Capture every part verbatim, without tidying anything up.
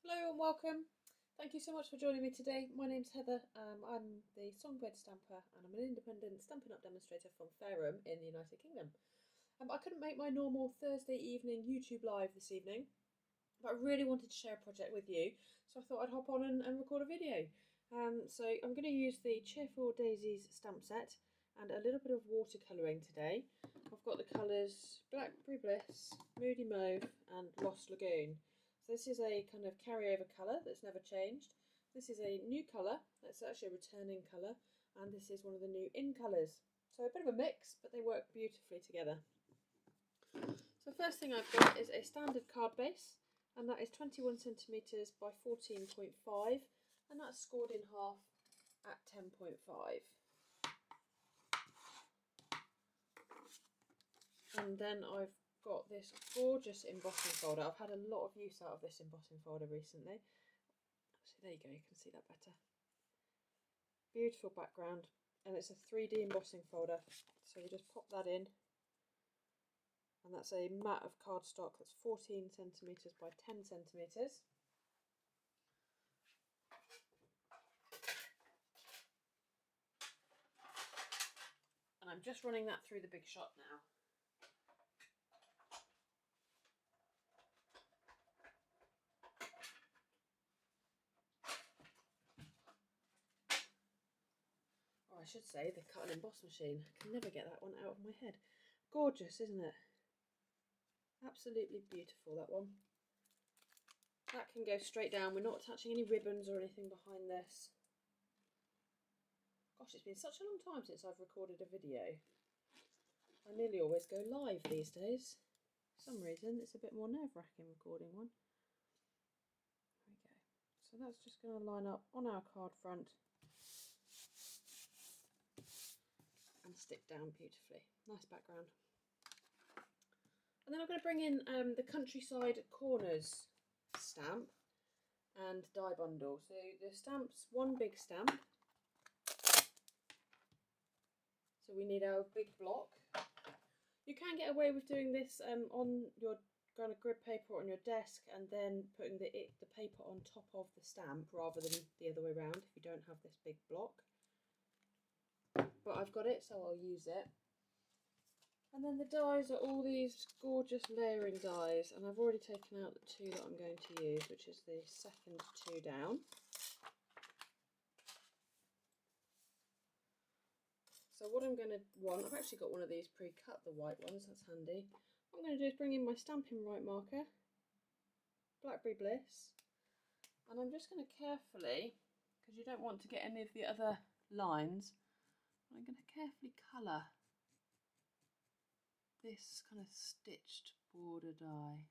Hello and welcome. Thank you so much for joining me today. My name's Heather. Um, I'm the Songbird Stamper and I'm an independent Stampin' Up demonstrator from Fareham in the United Kingdom. Um, I couldn't make my normal Thursday evening YouTube live this evening, but I really wanted to share a project with you, so I thought I'd hop on and, and record a video. Um, so I'm going to use the Cheerful Daisies stamp set and a little bit of watercolouring today. I've got the colours Blackberry Bliss, Moody Mauve and Lost Lagoon. So this is a kind of carryover colour that's never changed. This is a new colour, that's actually a returning colour, and this is one of the new in colours. So a bit of a mix, but they work beautifully together. So first thing I've got is a standard card base, and that is twenty-one centimetres by fourteen point five, and that's scored in half at ten point five. And then I've got this gorgeous embossing folder. I've had a lot of use out of this embossing folder recently. Actually, there you go, you can see that better. Beautiful background, and it's a three D embossing folder. So we just pop that in, and that's a mat of cardstock that's fourteen centimetres by ten centimetres. And I'm just running that through the Big Shot now. Or I should say the cut and emboss machine. I can never get that one out of my head. Gorgeous, isn't it? Absolutely beautiful, that one. That can go straight down. We're not attaching any ribbons or anything behind this. Gosh, it's been such a long time since I've recorded a video. I nearly always go live these days. For some reason, it's a bit more nerve-wracking recording one. There we go. So that's just going to line up on our card front and stick down beautifully. Nice background. And then I'm going to bring in um, the Countryside Corners stamp and die bundle. So the stamp's one big stamp. So we need our big block. You can get away with doing this um, on your kind of grid paper or on your desk, and then putting the, it, the paper on top of the stamp rather than the other way around if you don't have this big block. But I've got it, so I'll use it. And then the dies are all these gorgeous layering dies, and I've already taken out the two that I'm going to use, which is the second two down. So what I'm going to want, I've actually got one of these pre-cut, the white ones, that's handy. What I'm going to do is bring in my Stampin' Right marker, Blackberry Bliss, and I'm just going to carefully, because you don't want to get any of the other lines, I'm going to carefully colour this kind of stitched border die.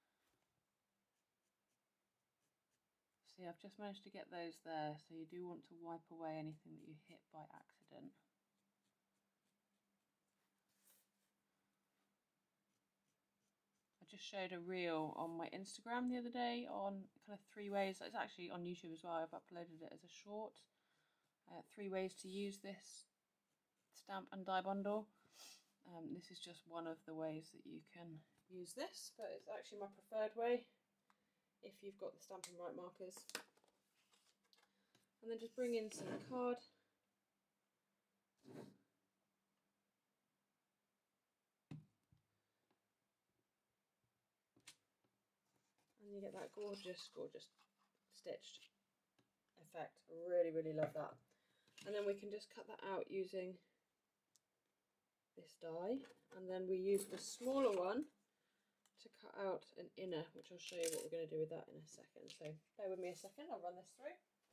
See, I've just managed to get those there, so you do want to wipe away anything that you hit by accident. I just showed a reel on my Instagram the other day on kind of three ways, it's actually on YouTube as well, I've uploaded it as a short, uh, three ways to use this stamp and die bundle. Um, this is just one of the ways that you can use this, but it's actually my preferred way if you've got the Stampin' Right markers. And then just bring in some card. And you get that gorgeous, gorgeous stitched effect. I really, really love that. And then we can just cut that out using this die, and then we use the smaller one to cut out an inner, which I'll show you what we're going to do with that in a second. So bear with me a second, I'll run this through.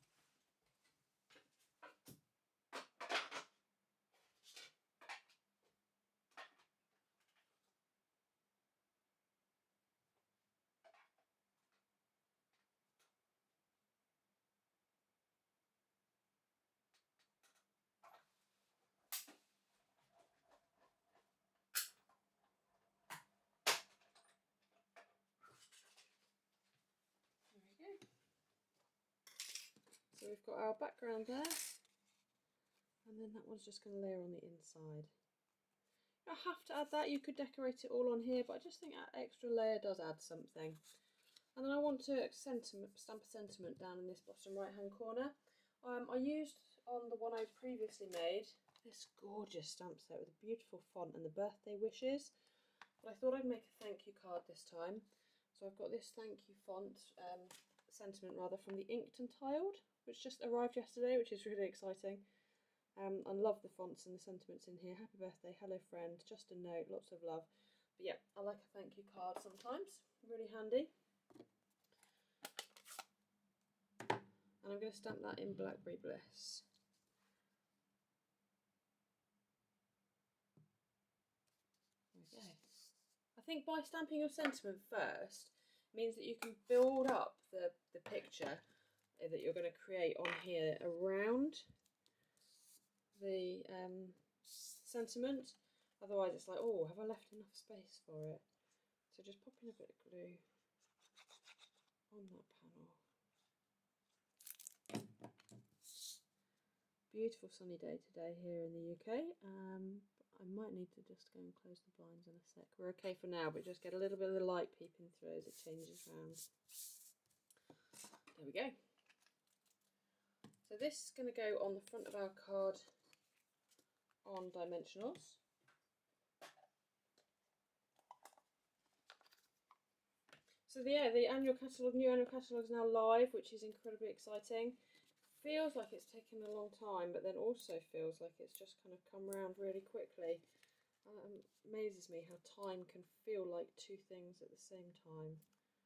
There we go. So we've got our background there, and then that one's just going to layer on the inside. You don't have to add that, you could decorate it all on here, but I just think that extra layer does add something. And then I want to sentiment, stamp a sentiment down in this bottom right hand corner. Um, I used on the one I previously made this gorgeous stamp set with a beautiful font and the birthday wishes, but I thought I'd make a thank you card this time. So I've got this thank you font, um, sentiment rather, from the Inked and Tiled, which just arrived yesterday, which is really exciting. Um, I love the fonts and the sentiments in here. Happy birthday, hello friend, just a note, lots of love. But yeah, I like a thank you card sometimes, really handy. And I'm going to stamp that in Blackberry Bliss. There we go. I think by stamping your sentiment first means that you can build up the, the picture that you're going to create on here around the um, sentiment. Otherwise it's like, oh, have I left enough space for it? So just popping a bit of glue on that panel. Beautiful sunny day today here in the U K. Um, I might need to just go and close the blinds in a sec. We're okay for now, but just get a little bit of the light peeping through as it changes around. There we go. So this is going to go on the front of our card on dimensionals. So the, yeah, the annual catalogue, new annual catalogue is now live, which is incredibly exciting. Feels like it's taken a long time, but then also feels like it's just kind of come around really quickly. Um, amazes me how time can feel like two things at the same time.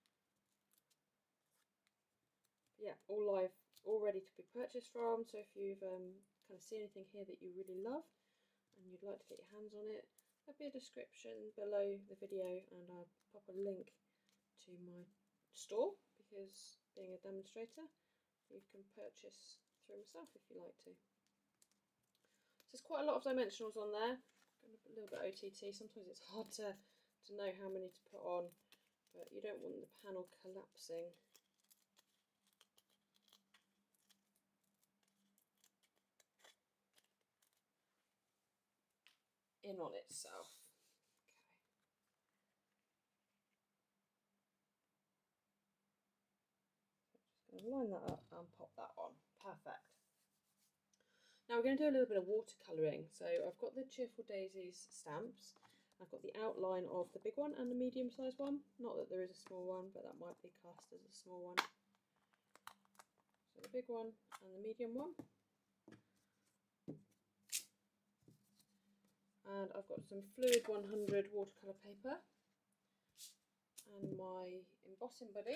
Yeah, all live, all ready to be purchased from. So if you've um, kind of seen anything here that you really love and you'd like to get your hands on it, there'll be a description below the video, and I'll pop a link to my store, because being a demonstrator, you can purchase through myself if you like to. So there's quite a lot of dimensionals on there. A little bit O T T. Sometimes it's hard to, to know how many to put on, but you don't want the panel collapsing. In on itself. Okay. So just going to line that up and pop that on. Perfect. Now we're going to do a little bit of watercolouring. So I've got the Cheerful Daisies stamps. I've got the outline of the big one and the medium sized one. Not that there is a small one, but that might be classed as a small one. So the big one and the medium one. And I've got some Fluid one hundred watercolour paper and my embossing buddy.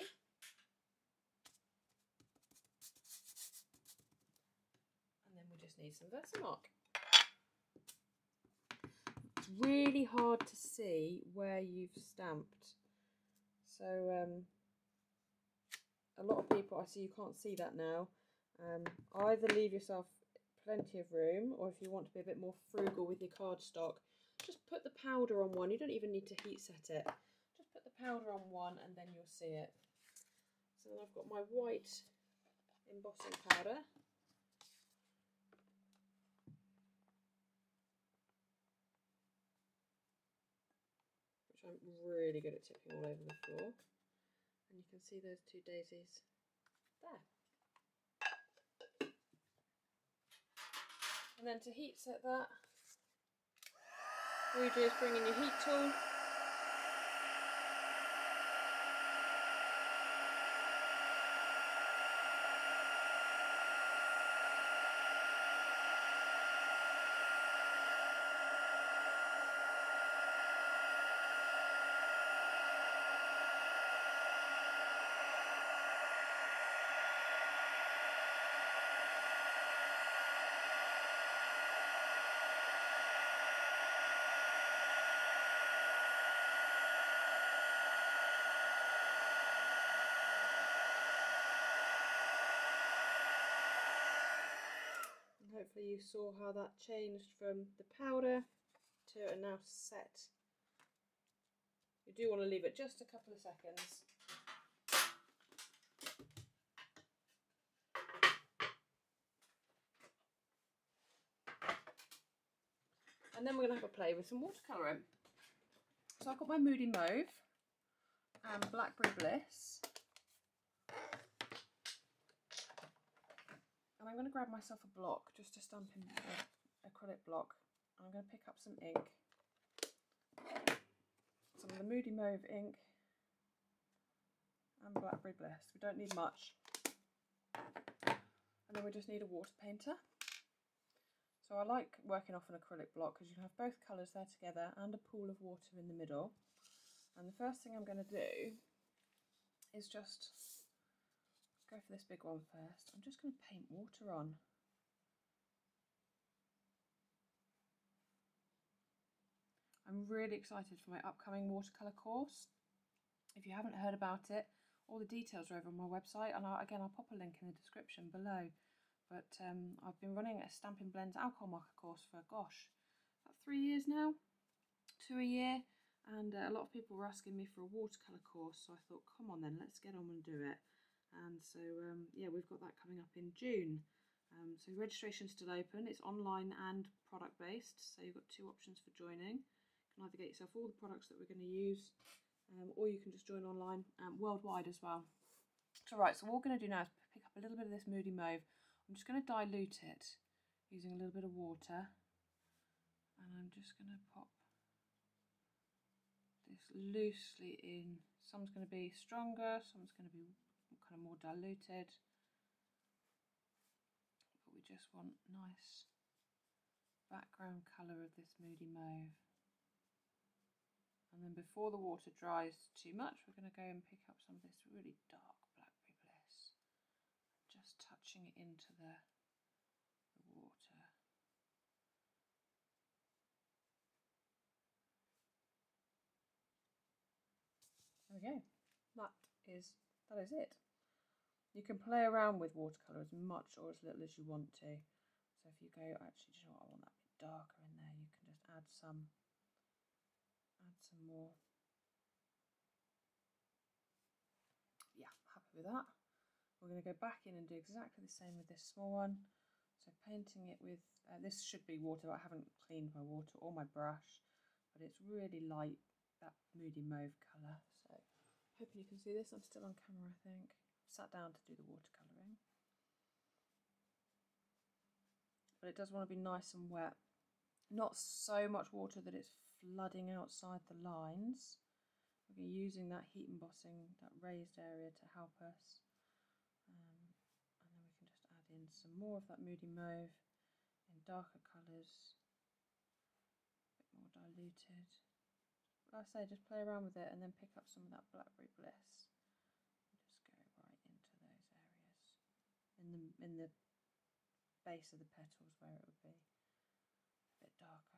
And then we just need some Versamark. It's really hard to see where you've stamped. So um, a lot of people, I see you can't see that now. Um, either leave yourself plenty of room, or if you want to be a bit more frugal with your cardstock, just put the powder on one. You don't even need to heat set it. Just put the powder on one and then you'll see it. So then I've got my white embossing powder. Which I'm really good at tipping all over the floor. And you can see those two daisies there. And then to heat set that, all you do is bring in your heat tool. Hopefully you saw how that changed from the powder to a now set. You do want to leave it just a couple of seconds. And then we're going to have a play with some watercolouring. So I've got my Moody Mauve and Blackberry Bliss. I'm going to grab myself a block just to stamp in an acrylic block. I'm going to pick up some ink, some of the Moody Mauve ink and Blackberry Bliss. We don't need much. And then we just need a water painter. So I like working off an acrylic block because you can have both colours there together and a pool of water in the middle. And the first thing I'm going to do is just go for this big one first. I'm just going to paint water on. I'm really excited for my upcoming watercolour course. If you haven't heard about it, all the details are over on my website, and I'll, again I'll pop a link in the description below. But um, I've been running a Stampin' Blends alcohol marker course for, gosh, about three years now, two a year, and uh, a lot of people were asking me for a watercolour course, so I thought, come on then, let's get on and do it. And so um, yeah, we've got that coming up in June. Um, so registration's still open. It's online and product based, so you've got two options for joining. You can either get yourself all the products that we're going to use, um, or you can just join online um, worldwide as well. So right, so what we're going to do now is pick up a little bit of this Moody Mauve. I'm just going to dilute it using a little bit of water, and I'm just going to pop this loosely in. Some's going to be stronger, some's going to be kind of more diluted, but we just want nice background colour of this Moody Mauve. And then before the water dries too much, we're going to go and pick up some of this really dark Blackberry Bliss, just touching it into the, the water. There we go. That is that is it. You can play around with watercolour as much or as little as you want to. So if you go, actually, do you know what, I want that bit darker in there, you can just add some, add some more. Yeah, happy with that. We're going to go back in and do exactly the same with this small one. So painting it with, uh, this should be water, I haven't cleaned my water or my brush, but it's really light, that Moody Mauve colour. So hoping you can see this. I'm still on camera, I think. I've sat down to do the watercolouring. But it does want to be nice and wet. Not so much water that it's flooding outside the lines. We're using that heat embossing, that raised area to help us. Um, and then we can just add in some more of that Moody Mauve in darker colours, a bit more diluted. Like I say, just play around with it and then pick up some of that Blackberry Bliss and just go right into those areas in the in the base of the petals where it would be a bit darker.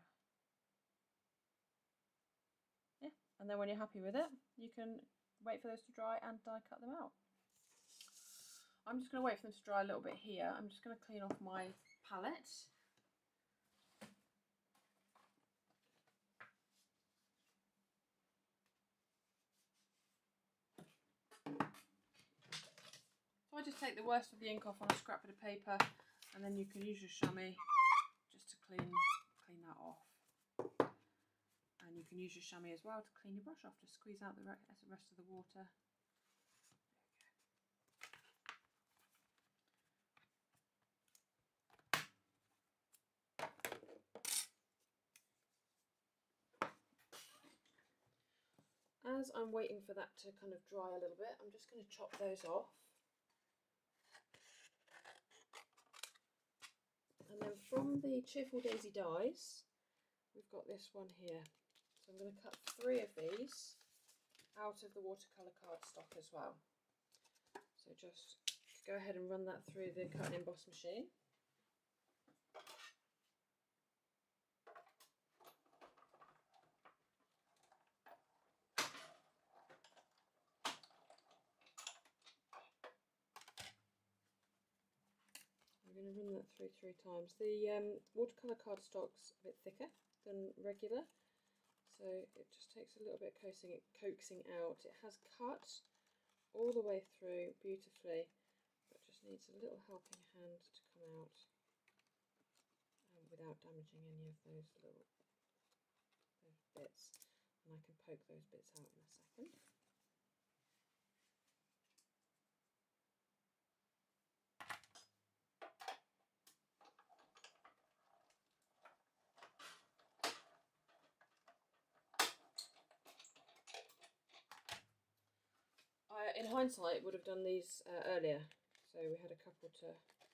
Yeah, and then when you're happy with it, you can wait for those to dry and die cut them out. I'm just going to wait for them to dry a little bit here. I'm just going to clean off my palette. So I just take the worst of the ink off on a scrap bit of paper, and then you can use your chamois just to clean, clean that off. And you can use your chamois as well to clean your brush off, just squeeze out the rest of the water. As I'm waiting for that to kind of dry a little bit, I'm just going to chop those off. And then from the Cheerful Daisy dies, we've got this one here. So I'm going to cut three of these out of the watercolour cardstock as well. So just go ahead and run that through the cut and emboss machine. I'm going to run that through three times. The um, watercolour cardstock's a bit thicker than regular, so it just takes a little bit coaxing, it coaxing out. It has cut all the way through beautifully, but just needs a little helping hand to come out um, without damaging any of those little those bits. And I can poke those bits out in a second. in hindsight, would have done these uh, earlier. So we had a couple to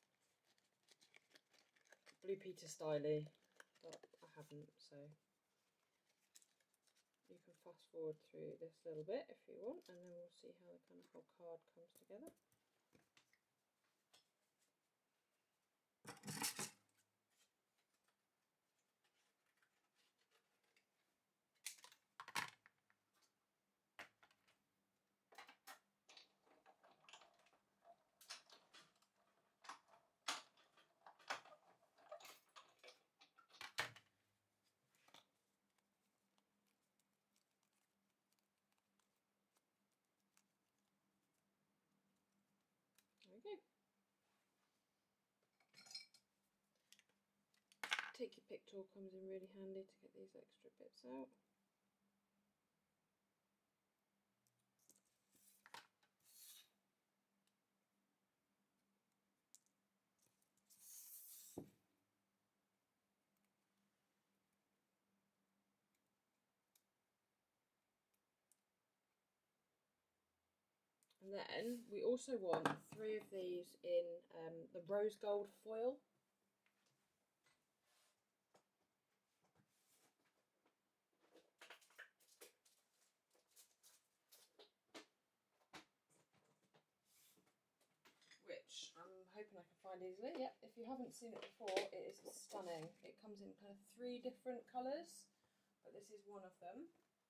Blue Peter styly, but I haven't. So you can fast forward through this little bit if you want, and then we'll see how the kind of whole card comes together. There we go. Take your pick tool comes in really handy to get these extra bits out. And then we also want three of these in um, the rose gold foil. Which I'm hoping I can find easily. Yep, if you haven't seen it before, it is stunning. It comes in kind of three different colours, but this is one of them.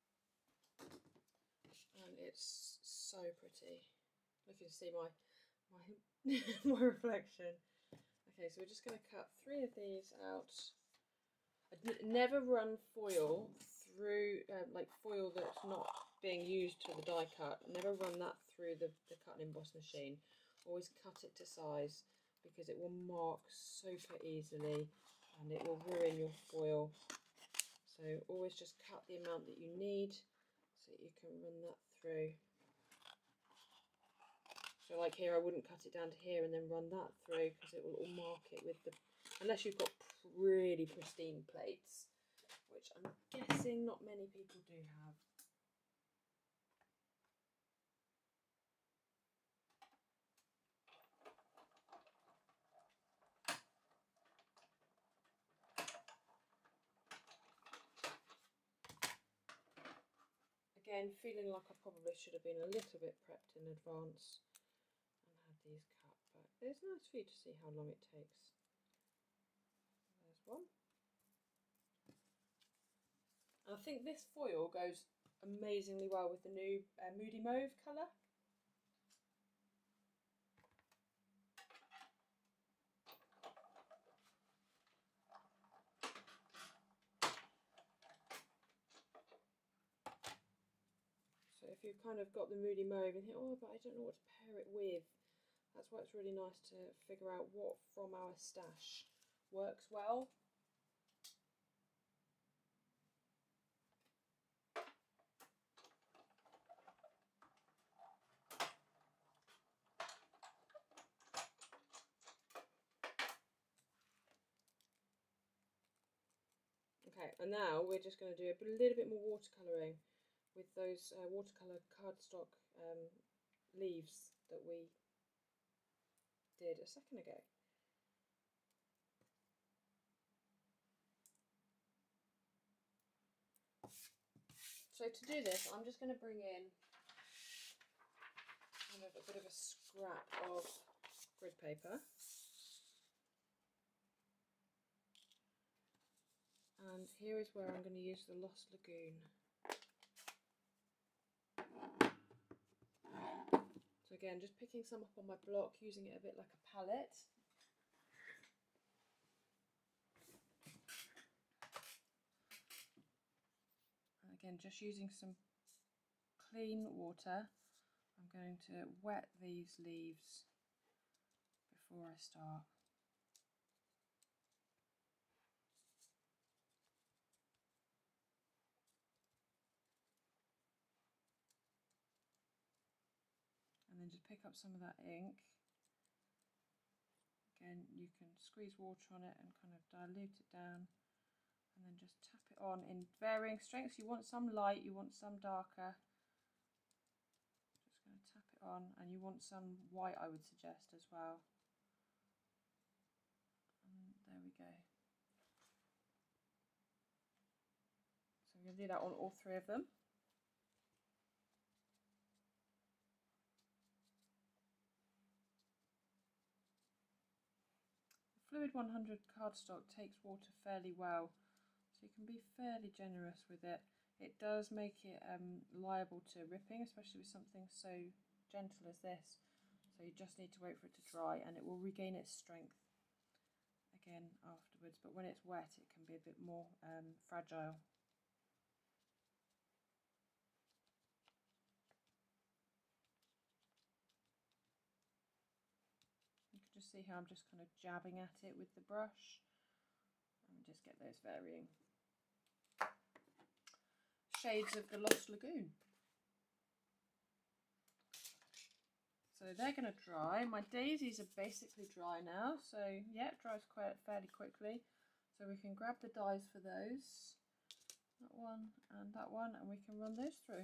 And it's so pretty. Look, you can see my my my reflection. Okay, so we're just going to cut three of these out. I'd never run foil through, um, like foil that's not being used to the die cut. Never run that through the, the cut and emboss machine. Always cut it to size because it will mark super easily and it will ruin your foil. So always just cut the amount that you need so you can run that through. So like here, I wouldn't cut it down to here and then run that through because it will all mark it with the, unless you've got really pristine plates, which I'm guessing not many people do have. Again, feeling like I probably should have been a little bit prepped in advance and had these cut, but it's nice for you to see how long it takes. There's one. And I think this foil goes amazingly well with the new uh, Moody Mauve colour. So if you've kind of got the Moody Mauve and think, oh, but I don't know what to pair it with, that's why it's really nice to figure out what from our stash works well. Okay, and now we're just going to do a little bit more watercolouring with those uh, watercolour cardstock um, leaves that we did a second ago. So to do this, I'm just going to bring in kind of a bit of a scrap of grid paper. And here is where I'm going to use the Lost Lagoon. So again, just picking some up on my block, using it a bit like a palette. And again, just using some clean water, I'm going to wet these leaves before I start. And then just pick up some of that ink. Again, you can squeeze water on it and kind of dilute it down, and then just tap it on in varying strengths. You want some light, you want some darker. Just going to tap it on, and you want some white, I would suggest as well. And there we go. So we're going to do that on all three of them. The Fluid one hundred cardstock takes water fairly well, so you can be fairly generous with it. It does make it um, liable to ripping, especially with something so gentle as this. So you just need to wait for it to dry, and it will regain its strength again afterwards. But when it's wet, it can be a bit more um, fragile. You can just see how I'm just kind of jabbing at it with the brush, and just get those varying shades of the Lost Lagoon. So they're going to dry. My daisies are basically dry now, so yeah, it dries quite fairly quickly. So we can grab the dies for those, that one and that one, and we can run those through.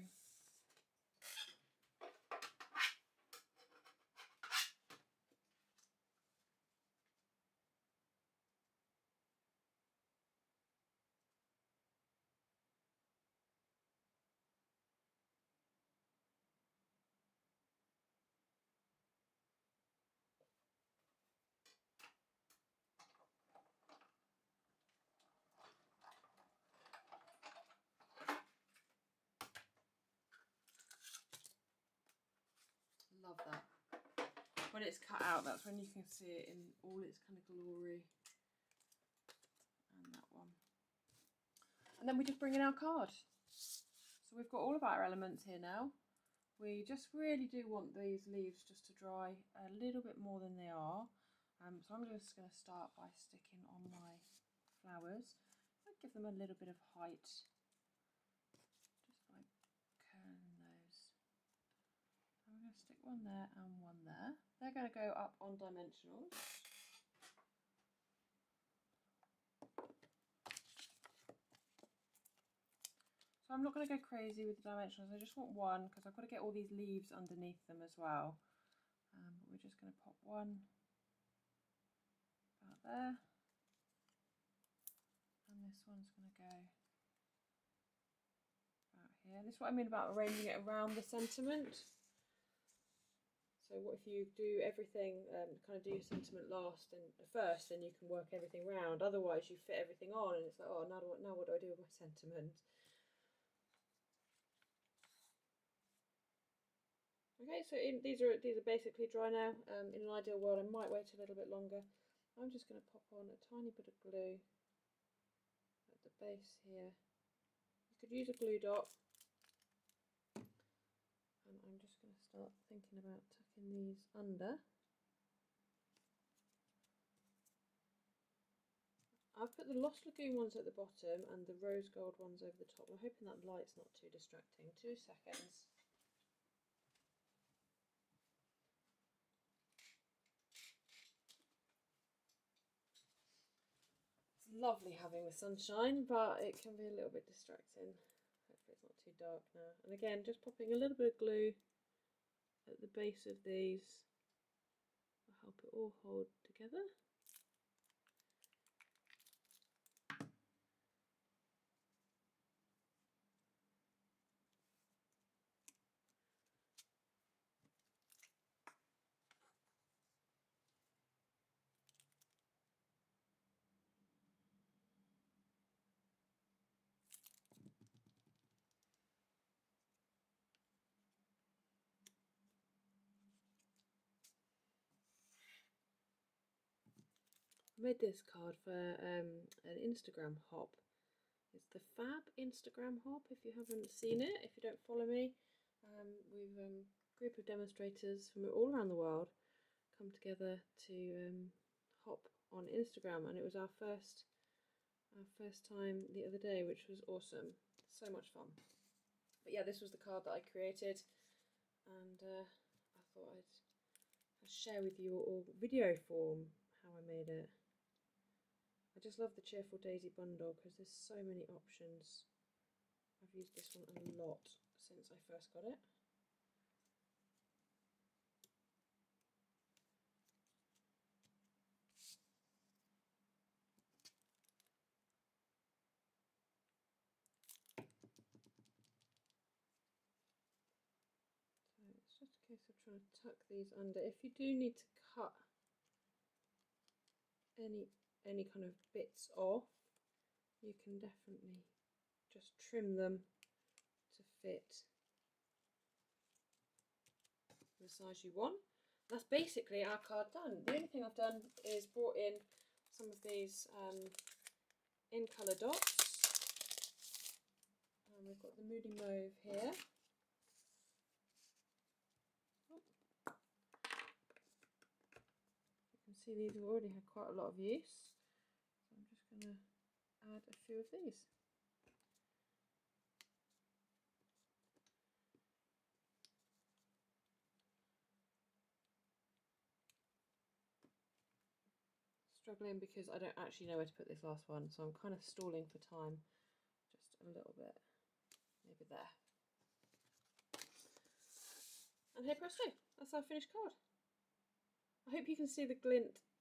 Love that. When it's cut out, that's when you can see it in all its kind of glory. And that one. And then we just bring in our card. So we've got all of our elements here now. We just really do want these leaves just to dry a little bit more than they are. Um, so I'm just going to start by sticking on my flowers. I'll give them a little bit of height, just by curling those. I'm going to stick one there and one there. They're going to go up on dimensionals. So I'm not going to go crazy with the dimensionals, I just want one because I've got to get all these leaves underneath them as well. Um, but we're just going to pop one about there, and this one's going to go about here. This is what I mean about arranging it around the sentiment. So what if you do everything, um, kind of do your sentiment last and first, and you can work everything round. Otherwise, you fit everything on, and it's like, oh, now what? Now what do I do with my sentiment? Okay, so in, these are these are basically dry now. Um, in an ideal world, I might wait a little bit longer. I'm just going to pop on a tiny bit of glue at the base here. You could use a glue dot. And I'm just going to start thinking about tucking these under. I've put the Lost Lagoon ones at the bottom and the rose gold ones over the top. I'm hoping that light's not too distracting. Two seconds. It's lovely having the sunshine, but it can be a little bit distracting. Hopefully it's not too dark now. And again, just popping a little bit of glue at the base of these will help it all hold together. I made this card for um, an Instagram hop. It's the Fab Instagram hop, if you haven't seen it, if you don't follow me. Um, we've a um, group of demonstrators from all around the world come together to um, hop on Instagram, and it was our first our first time the other day, which was awesome. So much fun. But yeah, this was the card that I created, and uh, I thought I'd, I'd share with you all video form how I made it. I just love the Cheerful Daisy bundle because there's so many options. I've used this one a lot since I first got it. trying to tuck these under. If you do need to cut any any kind of bits off, you can definitely just trim them to fit the size you want. That's basically our card done. The only thing I've done is brought in some of these um, in colour dots. And we've got the Moody Mauve here. Oh. You can see these have already had quite a lot of use. So I'm just going to add a few of these. Struggling because I don't actually know where to put this last one, so I'm kind of stalling for time just a little bit, maybe there. And hey presto, that's our finished card. I hope you can see the glint